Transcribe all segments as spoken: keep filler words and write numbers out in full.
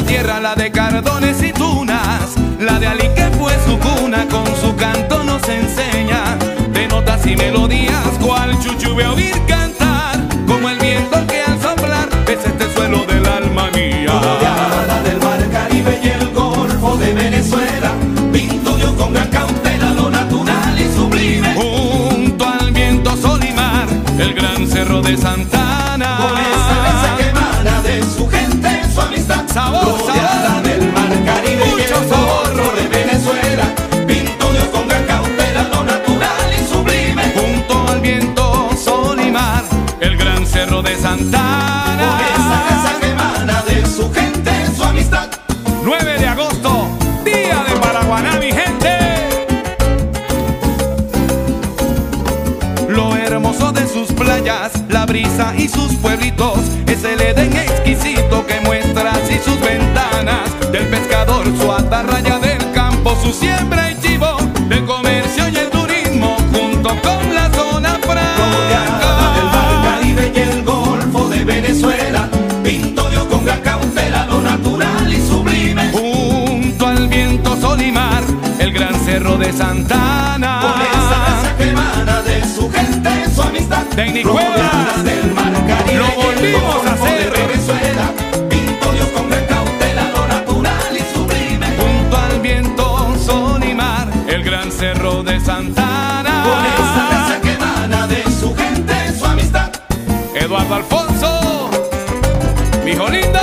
tierra, la de cardones y tunas, la de Ali que fue su cuna, con su canto nos enseña de notas y melodías, cual chuchube oír cantar, como el viento que al soplar es este suelo del alma mía. Rodeada del mar Caribe y el Golfo de Venezuela, pinto Dios con gran cautela lo natural y sublime. Junto al viento, sol y mar, el gran cerro de Santana, con esa belleza que emana de su gente, su amistad. Sabor, rodeada sabor, del mar Caribe y mucho el sabor. Golfo de Venezuela, pinto Dios con gran cautela lo natural y sublime. Junto al viento, sol y mar, el gran cerro de Santana, con esa belleza que emana de su gente, su amistad. nueve de agosto, día de Paraguaná, mi gente. Lo hermoso de sus playas, la brisa y sus pueblitos, es el Edén exquisito que muestra así sus ventanas. Del pescador su atarraya, del campo su siembra y chivo, del comercio y el turismo junto con la zona Rodeada del mar franca. Caribe y el Golfo de Venezuela, pinto Dios con gran cautela lo natural y sublime. Junto al viento, sol y mar, el gran cerro de Santana, Con esa belleza que emana de su gente, su amistad. Tecnicuevas, rodeada del mar Caribe lo y el volvimos a Golfo hacer. de Venezuela, pinto Dios con gran cautela lo natural y sublime. junto al viento, sol y mar, el gran cerro de Santana, Con esa belleza que emana de su gente, su amistad. Eduardo Alfonso, mi hijo lindo.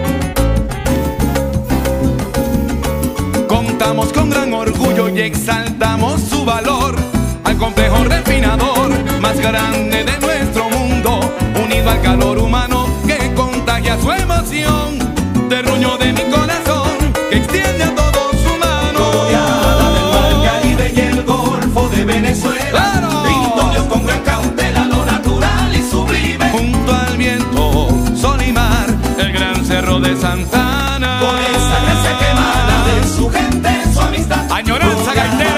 Contamos con gran orgullo y exaltamos su valor al complejo refinador más grande de nuestro mundo, unido al calor humano que contagia su emoción, terruño de mi corazón que extiende a todos su mano. Rodeada del mar Caribe y el Golfo de Venezuela, ¡Claro! pinto Dios con gran cautela lo natural y sublime. Junto al viento, sol y mar, el gran cerro de Santana, Con esa gracia que emana de su gente, su amistad. añoranza gaitera.